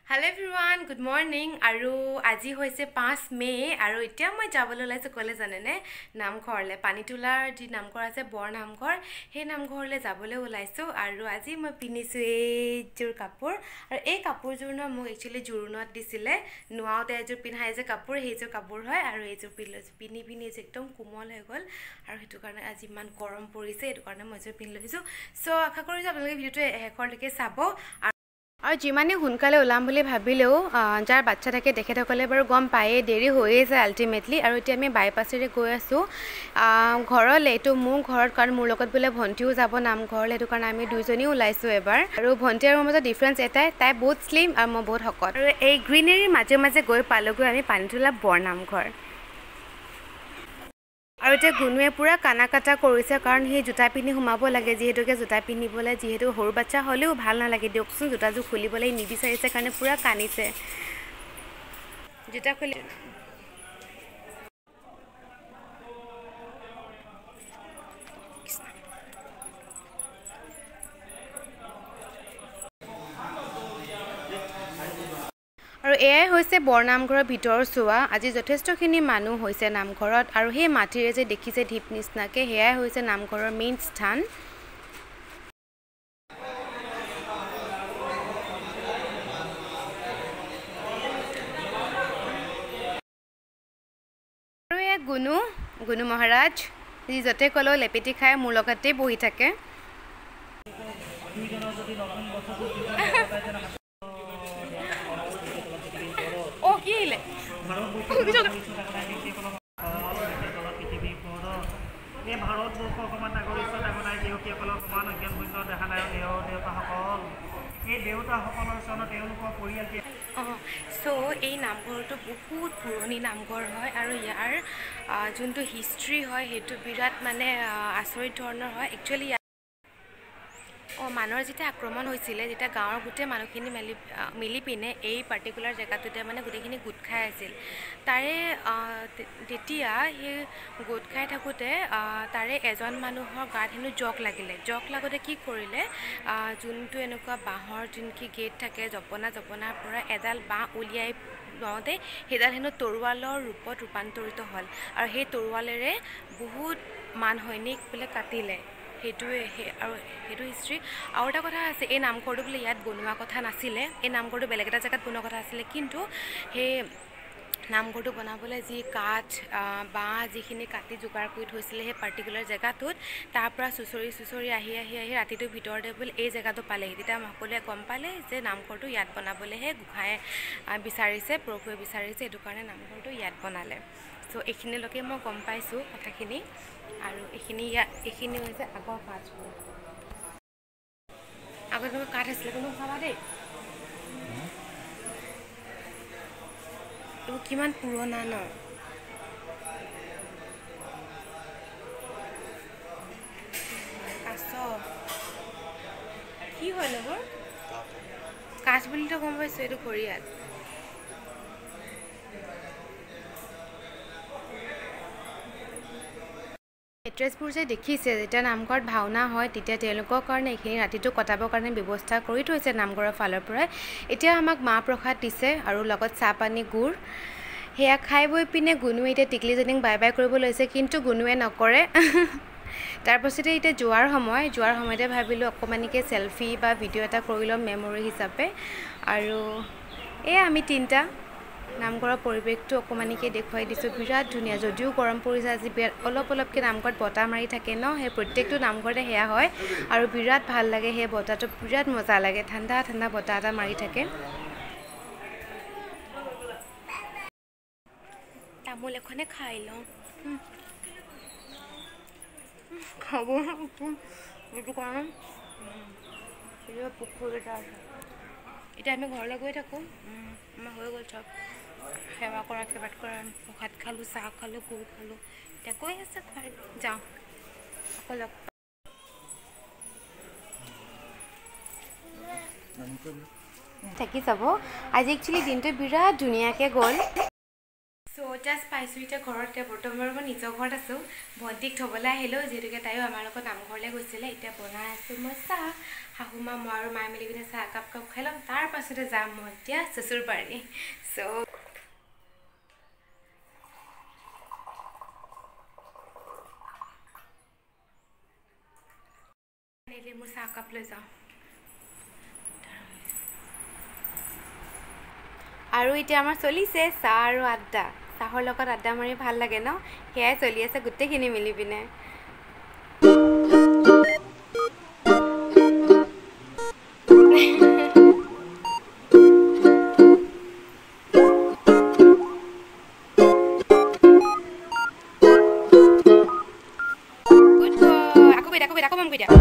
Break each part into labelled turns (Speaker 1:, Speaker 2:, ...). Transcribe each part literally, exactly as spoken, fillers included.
Speaker 1: Hello everyone, good morning. Aru aji hoise five May aru etia moi jabole olaise kole janene namghor le panitula ji namghor ase bornamghar he namghor le jabole olaisu aru aji moi pinisu ei jur kapur aru ei kapur jur na mo actually jurunot disile nuaote ejur pinhai je kapur he jur kapur hoy aru ei jur pini pini je ekdom kumol hoy gol aru hetu karone aji man gorom porise etu karone moi jur pin lobisu so akha kori je apnaloke video to hekor leke sabo আৰু যিমানে হুনকালে ওলাম বুলি ভাবিলেও যাৰ বাচ্চা থাকে তেখেতসকলে বাৰু গম পায়ে দেৰি হৈয়ে যায় আল্টিমেটলি আৰু এতিয়া আমি বাইপাছেৰে গৈ আছোঁ ঘৰলৈ এইটো মোৰ ঘৰত কাৰণ মোৰ লগত বোলে ভণ্টিও যাব নামঘৰলৈ সেইটো কাৰণে আমি দুইজনী ওলাইছোঁ এবাৰ আৰু ভণ্টি আৰু মোৰ মাজত ডিফাৰেঞ্চ এটাই তাই বহুত শ্লিম আৰু মই বহুত শকত আৰু এই গ্ৰীনেৰীৰ মাজে মাজে গৈ পালোগৈ আমি পানীতোলা বৰনামঘৰ আৰু এতিয়া গুনুৱে পুৰা কানা কাটা কৰিছে কাৰণ সেই জোতা পিন্ধি সোমাব লাগে যিহেতুকে জোতা পিন্ধিবলৈ যিহেতু সৰু বাচ্চা হ'লেও ভাল নালাগে দিয়কচোন জোতাযোৰ খুলিবলৈ নিবিচাৰিছে কাৰণে পুৰা কানিছে জোতা খুলি আৰু এয়াই হৈছে বৰনামঘৰৰ ভিতৰ চোৱা আজি যথেষ্টখিনি মানুহ হৈছে নামঘৰত আৰু সেই মাটিৰে যে দেখিছে ঢিপ নিচিনাকে হেয়াই হৈছে নামঘৰৰ মেইন স্থান আৰু এয়া গুনু গুনু মহাৰাজ যি য'তে ক'লেও লেপেটি খাই মোৰ লগতে বহি থাকে Oh, gile. So, এই নামঘৰটো বহুত পুৰণি নামঘৰ হয় আৰু ইয়াৰ যোনটো হিষ্ট্ৰী হয় সেইটো বিৰাট মানে আচৰিত ধৰণৰ হয় একচুৱেলি অঁ মানুহৰ যেতিয়া আক্ৰমণ হৈছিলে যেতিয়া গাঁৱৰ গোটেই মানুহখিনি মিলি মিলি পিনে এই পাৰ্টিকুলাৰ জেগাটোতে মানে গোটেইখিনি গোট খাই আছিল তাৰে তেতিয়া সেই গোট খাই থাকোঁতে তাৰে এজন মানুহৰ গাত হেনো জক লাগিলে জক লাগোতে কি কৰিলে যোনটো এনেকুৱা বাঁহৰ যোনকি গেট থাকে জপনা জপনাৰ পৰা এডাল বাঁহ উলিয়াই লওঁতে সেইডাল হেনো তৰোৱালৰ ৰূপত ৰূপান্তৰিত হ'ল আৰু সেই তৰোৱালেৰে বহুত মান সৈনিক বোলে কাটিলে সেইটোৱে আৰু সেইটো হিষ্ট্ৰী আৰু এটা কথা আছে এই নামঘৰটো বোলে ইয়াত বনোৱা কথা নাছিলে এই নামঘৰটো বেলেগ এটা জেগাত বনোৱা কথা আছিলে কিন্তু সেই নামঘৰটো বনাবলৈ যি কাঠ বাঁহ যিখিনি কাটি যোগাৰ কৰি থৈছিলে সেই পাৰ্টিকুলাৰ জেগাটোত তাৰ পৰা চুচৰি চুচৰি আহি আহি আহি ৰাতিটোৰ ভিতৰতে বোলে এই জেগাটো পালেহি তেতিয়া সকলোৱে গম পালে যে নামঘৰটো ইয়াত বনাবলৈহে গোঁসাই বিচাৰিছে প্ৰভুৱে বিচাৰিছে সেইটো কাৰণে নামঘৰটো ইয়াত বনালে চ' এইখিনিলৈকে মই গম পাইছোঁ কথাখিনি আৰু এইখিনি ইয়াত এইখিনি হৈছে আগৰ কাঠবোৰ আগত তোমাৰ কাঠ আছিলে কোনো চাবা দেই এইবোৰ কিমান পুৰণা ন কাছ কি হয় এইবোৰ কাঠ বুলিতো গম পাইছোঁ এইটো ঘৰিয়াল এড্ৰেছবোৰ যে দেখিছে যেতিয়া নামঘৰত ভাওনা হয় তেতিয়া তেওঁলোকৰ কাৰণে এইখিনি ৰাতিটো কটাবৰ কাৰণে ব্যৱস্থা কৰি থৈছে নামঘৰৰ ফালৰ পৰাই এতিয়া আমাক মাহ প্ৰসাদ দিছে আৰু লগত চাহ পানী গুড় সেয়া খাই বৈ পিনে গুনুৱে এতিয়া টিকলিজনীক বাই বাই কৰিব লৈছে কিন্তু গুনুৱে নকৰে তাৰপাছতে এতিয়া যোৱাৰ সময় যোৱাৰ সময়তে ভাবিলোঁ অকণমানিকৈ চেলফি বা ভিডিঅ' এটা কৰি ল'ম মেমৰি হিচাপে আৰু এয়া আমি তিনিটা নামঘৰৰ পৰিৱেশটো অকণমানিকৈ দেখুৱাই দিছোঁ বিৰাট ধুনীয়া যদিও গৰম পৰিছে আজি বিৰাট অলপ অলপকৈ নামঘৰত বতাহ মাৰি থাকে ন সেই প্ৰত্যেকটো নামঘৰতে সেয়া হয় আৰু বিৰাট ভাল লাগে সেই বতাহটো বিৰাট মজা লাগে ঠাণ্ডা ঠাণ্ডা বতাহ এটা মাৰি থাকে তামোল এখনে খাই লওঁ খাব এইটো কাৰণ পুখুৰী এটা আছে এতিয়া আমি ঘৰলৈ গৈ থাকোঁ আমাৰ হৈ গ'ল চব সেৱা কৰা সেৱাত কৰা প্ৰসাদ খালোঁ চাহ খালোঁ গুড় খালোঁ এতিয়া গৈ আছে যাওঁ আকৌ লগ থাকি যাব আজি একচুৱেলি দিনটো বিৰাট ধুনীয়াকৈ গ'ল সো জাস্ট পাইছোঁ এতিয়া ঘৰতে বৰ্তমান মই নিজৰ ঘৰত আছোঁ ভণ্টিক থ'বলৈ আহিলোঁ যিহেতুকে তাইও আমাৰ লগত নামঘৰলৈ গৈছিলে এতিয়া বনাই আছোঁ মই চাহ শাহুমা মই আৰু মায়ে মিলি পিনে চাহ একাপ কাপ খাই ল'ম তাৰ পাছতে যাম মই এতিয়া চচুৰ বাৰী চ' মোৰ চাহ কাপ লৈ যাওঁ আৰু এতিয়া আমাৰ চলিছে চাহ আৰু আড্ডা চাহৰ লগত আড্ডা মাৰি ভাল লাগে ন সেয়াই চলি আছে গোটেইখিনি মিলি পিনে আকৌ কৈ দিয়া আকৌ কৈ দিয়া আকৌ মন কৈ দিয়া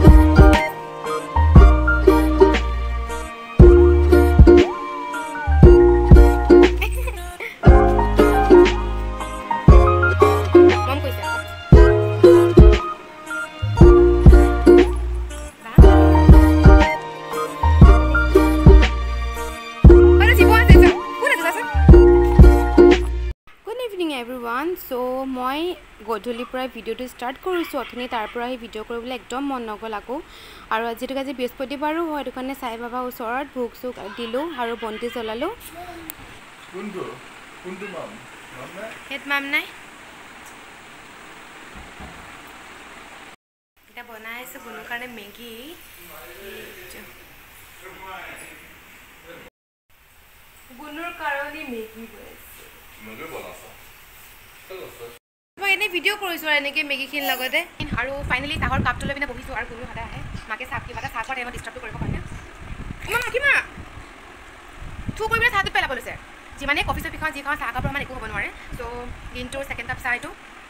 Speaker 1: সো মই গধূলিৰ পৰা ভিডিঅ'টো ষ্টাৰ্ট কৰিছোঁ অথনি তাৰ পৰা সেই ভিডিঅ' কৰিবলৈ একদম মন নগ'ল আকৌ আৰু যিহেতুকে আজি বৃহস্পতিবাৰো হয় সেইটো কাৰণে চাই বাবা ওচৰত ভোগ চোগ দিলোঁ আৰু বন্তি জ্বলালোঁ কোনটো কোনটো মাম হেড মাম নাই এতিয়া বনাই আছোঁ গুণৰ কাৰণে মেগী গুণৰ কাৰণে মেগী বনাইছোঁ মই এনেই ভিডিঅ' কৰিছোঁ আৰু এনেকৈ মেগীখিনিৰ লগতে আৰু ফাইনেলি চাহৰ কাপটো লৈ পিনে বহিছোঁ আৰু কোনো সদায় আহে মাকে চাহ কিবা এটা চাহ খোৱা টাইমত ডিষ্টাৰ্বটো কৰিব কাৰণে মা কিমা থু কৰি পিনে চাহটো পেলাব লৈছে যিমানেই কফি চফি খাওঁ যি খাওঁ চাহ কাপৰ ইমান একো হ'ব নোৱাৰে চ' দিনটোৰ ছেকেণ্ড কাপ চাহ এইটো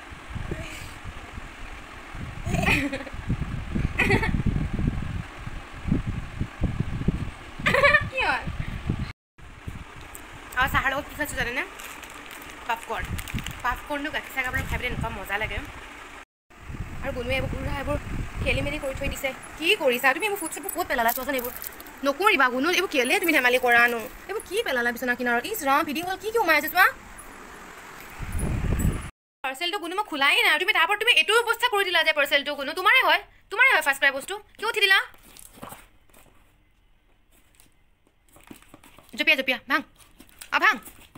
Speaker 1: কি হয় আৰু চাহৰ লগত কি খাইছোঁ জানেনে পপকৰ্ণ পপকৰ্ণটো গাখীৰ চাহ কাপত খাই পিনে এনেকুৱা মজা লাগে আৰু বনোৱে এইবোৰ পুৰা এইবোৰ খেলি মেলি কৰি থৈ দিছে কি কৰিছা তুমি এইবোৰ ফুড চুটবোৰ ক'ত পেলালা চোৱাচোন এইবোৰ নকৰিবা গুণো এইবোৰ কেলে তুমি ধেমালি কৰা নো এইবোৰ কি পেলালা বিচনা কিনাৰত ইছ ৰাম ভিডিঅ' হ'ল কি কি সোমাই আছে চোৱা পাৰ্চেলটো কোনো মই খোলাই নাই তুমি তাৰ পৰা তুমি এইটো ব্যৱস্থা কৰি দিলা যে পাৰ্চেলটো কোনো তোমাৰে হয় তোমাৰে হয় ফাৰ্ষ্ট ক্ৰাই বস্তু কিয় উঠি দিলা জপিয়া জপিয়া ভাং আ ভাং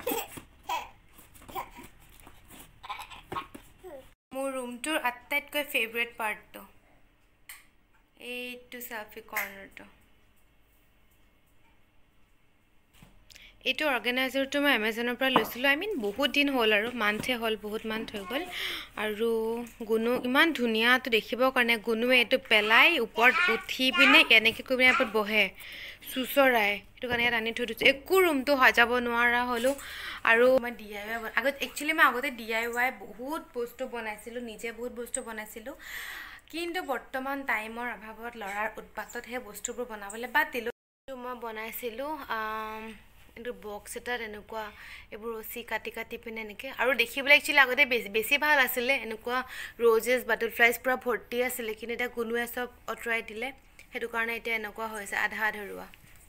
Speaker 1: মোৰ ৰুমটোৰ আটাইতকৈ ফেভৰেট পাৰ্টটো এইটো চেল্ফি কৰ্নাৰটো এইটো অৰ্গেনাইজাৰটো মই এমেজনৰ পৰা লৈছিলোঁ আই মিন বহুত দিন হ'ল আৰু মান্থে হ'ল বহুত মান্থ হৈ গ'ল আৰু গুণু ইমান ধুনীয়াটো দেখিবৰ কাৰণে গুণুৱে এইটো পেলাই ওপৰত উঠি পিনে এনেকৈ কৰি পিনে ওপৰত বহে চুচৰাই সেইটো কাৰণে ইয়াত আনি থৈ দিছোঁ একো ৰুমটো সজাব নোৱাৰা হ'লোঁ আৰু মই ডি আই ৱাই আগত একচুৱেলি মই আগতে ডি আই ৱাই বহুত বস্তু বনাইছিলোঁ নিজে বহুত বস্তু বনাইছিলোঁ কিন্তু বৰ্তমান টাইমৰ অভাৱত ল'ৰাৰ উৎপাতত সেই বস্তুবোৰ বনাবলৈ বাদ দিলোঁ মই বনাইছিলোঁ কিন্তু বক্স এটাত এনেকুৱা এইবোৰ ৰছী কাটি কাটি পিনে এনেকৈ আৰু দেখিবলৈ একচুৱেলি আগতে বেছি বেছি ভাল আছিলে এনেকুৱা ৰ'জেছ বাটাৰফ্লাইজ পূৰা ভৰ্তি আছিলে কিন্তু এতিয়া কোনোৱে চব আঁতৰাই দিলে সেইটো কাৰণে এতিয়া এনেকুৱা হৈছে আধা আধৰুৱা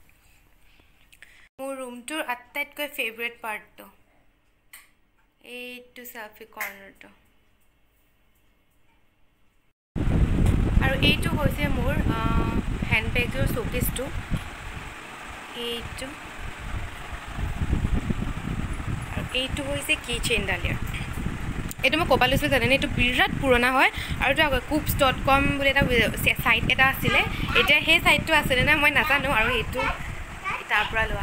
Speaker 1: মোৰ ৰুমটোৰ আটাইতকৈ ফেভৰেট পাৰ্টটো এইটো চেল্ফি কৰ্নাৰটো আৰু এইটো হৈছে মোৰ হেণ্ডবেগৰ শ্ব'কেছটো এইটো আৰু এইটো হৈছে কি চেইন ডালিয়াৰ এইটো মই ক'বা লৈছিলোঁ জানেনে এইটো বিৰাট পুৰণা হয় আৰু এইটো কুপছ ডট কম বুলি এটা ছাইট এটা আছিলে এতিয়া সেই ছাইটটো আছিলে নে মই নাজানো আৰু এইটো তাৰ পৰা লোৱা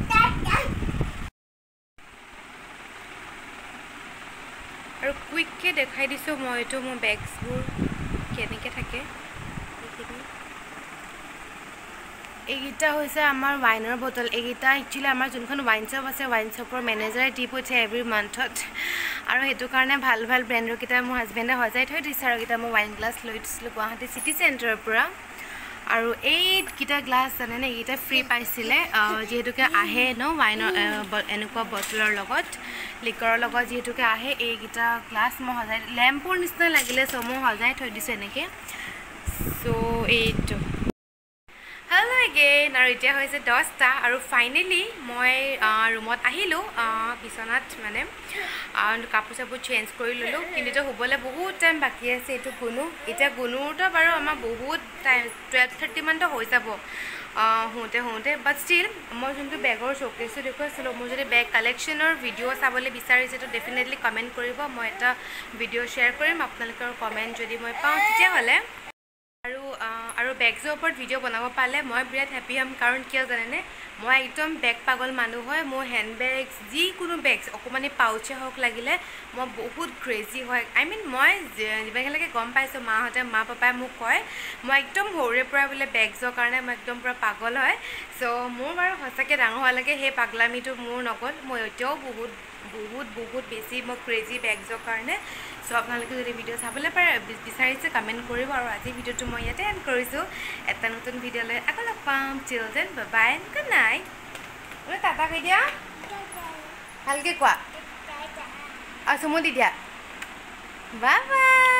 Speaker 1: আৰু কুইককৈ দেখাই দিছোঁ মই এইটো মোৰ বেগছবোৰ কেনেকৈ থাকে এইকেইটা হৈছে আমাৰ ৱাইনৰ বটল এইকেইটা একচুৱেলি আমাৰ যোনখন ৱাইন শ্বপ আছে ৱাইন শ্বপৰ মেনেজাৰে দি পঠিয়াই এভৰি মান্থত আৰু সেইটো কাৰণে ভাল ভাল ব্ৰেণ্ডৰকেইটা মোৰ হাজবেণ্ডে সজাই থৈ দিছে আৰু এইকেইটা মই ৱাইন গ্লাছ লৈ দিছিলোঁ গুৱাহাটী চিটি চেণ্টাৰৰ পৰা আৰু এইকেইটা গ্লাছ জানেনে এইকেইটা ফ্ৰী পাইছিলে যিহেতুকে আহে ন ৱাইনৰ এনেকুৱা বটলৰ লগত লিকাৰৰ লগত যিহেতুকে আহে এইকেইটা গ্লাছ মই সজাই লেম্পৰ নিচিনা লাগিলে চ' মই সজাই থৈ দিছোঁ এনেকৈ চ' এইটো হেল্ল' এগেইন আৰু এতিয়া হৈছে দহটা আৰু ফাইনেলি মই ৰুমত আহিলোঁ বিচনাত মানে কাপোৰ চাপোৰ চেঞ্জ কৰি ল'লোঁ কিন্তু এতিয়া শুবলৈ বহুত টাইম বাকী আছে এইটো গুণো এতিয়া গুণোৰতো বাৰু আমাৰ বহুত টাইম টুৱেল্ভ থাৰ্টিমানতো হৈ যাব শুওঁতে শুওঁতে বাট ষ্টিল মই যোনটো বেগৰ শ্ব'কেছটো দেখুৱাইছিলোঁ মোৰ যদি বেগ কালেকশ্যনৰ ভিডিঅ' চাবলৈ বিচাৰিছে তো ডেফিনেটলি কমেণ্ট কৰিব মই এটা ভিডিঅ' শ্বেয়াৰ কৰিম আপোনালোকৰ কমেণ্ট যদি মই পাওঁ তেতিয়াহ'লে আৰু আৰু বেগছৰ ওপৰত ভিডিঅ' বনাব পালে মই বিৰাট হেপী হ'ম কাৰণ কিয় জানেনে মই একদম বেগ পাগল মানুহ হয় মোৰ হেণ্ড বেগছ যিকোনো বেগছ অকণমানি পাউচে হওক লাগিলে মই বহুত ক্ৰেজি হয় আই মিন মই যিমানলৈকে গম পাইছোঁ মাহঁতে মা পাপাই মোক কয় মই একদম সৰুৰে পৰা বোলে বেগছৰ কাৰণে মই একদম পূৰা পাগল হয় চ' মোৰ বাৰু সঁচাকৈ ডাঙৰ হোৱালৈকে সেই পাগলামিটো মোৰ নগ'ল মই এতিয়াও বহুত বহুত বহুত বেছি মই ক্ৰেজি বেগছৰ কাৰণে চ' আপোনালোকে যদি ভিডিঅ' চাবলৈ পাৰে বিচাৰিছে কমেণ্ট কৰিব আৰু আজি ভিডিঅ'টো মই ইয়াতে এণ্ড কৰিছোঁ এটা নতুন ভিডিঅ'লৈ আকৌ লগ পাম চিলড্ৰেন বাই গুড নাইট বোলে টাটা কৈ দিয়া ভালকৈ কোৱা আৰু চুমু দি দিয়া বাই বাই